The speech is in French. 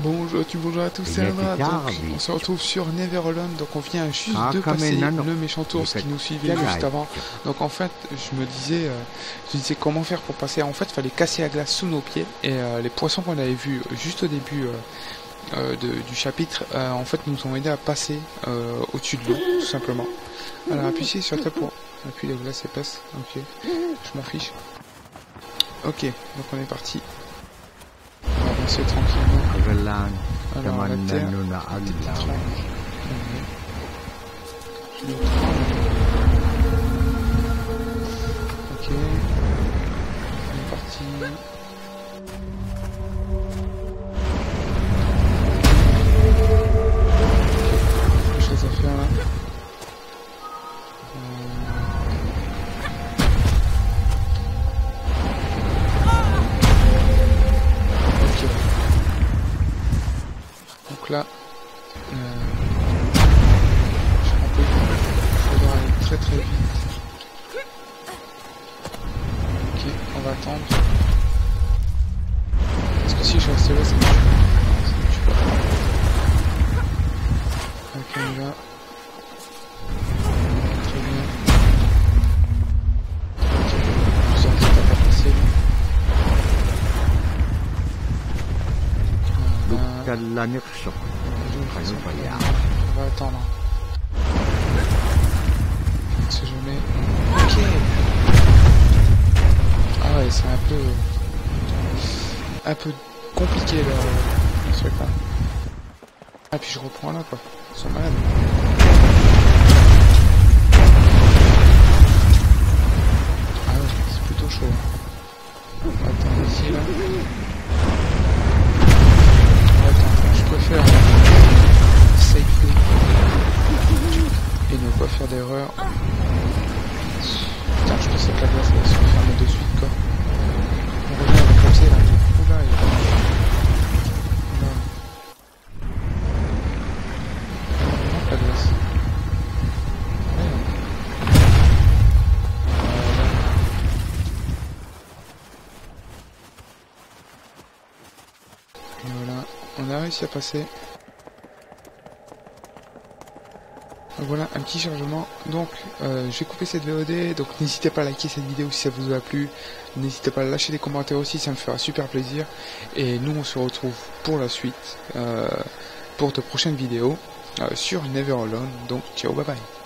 Bonjour à tous, c'est Andra. Donc on se retrouve sur Never Alone. Donc on vient juste de passer le méchant ours qui nous suivait juste avant. Donc en fait je me disais comment faire pour passer. En fait il fallait casser la glace sous nos pieds. Et les poissons qu'on avait vus juste au début du chapitre en fait nous ont aidé à passer au-dessus de l'eau tout simplement. Alors appuyez sur le pour appuyer la glace épaisse. Ok, je m'en fiche. Ok, donc on est parti. On va avancer tranquillement. Alors la terre est étrange. Je le prends. Ok. On est parti. Quelque chose à faire là. Donc là, je crois qu'il faudra aller très très vite. Ok, on va attendre. Parce que si je reste là, ça me tue pas. Ok, on y va. Très bien. Ok, plusieurs qui n'ont pas passé là. On va attendre. On sait jamais. Ok. Ah ouais, c'est un peu compliqué là, ce truc là. Ah puis je reprends là quoi. Ils sont malades. Ah ouais, c'est plutôt chaud. On va attendre ici là. Je préfère safely et ne pas faire d'erreur. Putain, je pensais que la glace allait se refermer de suite quoi. On revient avec comme ça là. Oula, il est là. Non, la glace. Voilà, on a réussi à passer. Voilà un petit chargement. Donc je vais couper cette VOD. Donc n'hésitez pas à liker cette vidéo si ça vous a plu. N'hésitez pas à lâcher des commentaires aussi, ça me fera super plaisir. Et nous on se retrouve pour la suite, pour de prochaines vidéos sur Never Alone. Donc ciao, bye bye.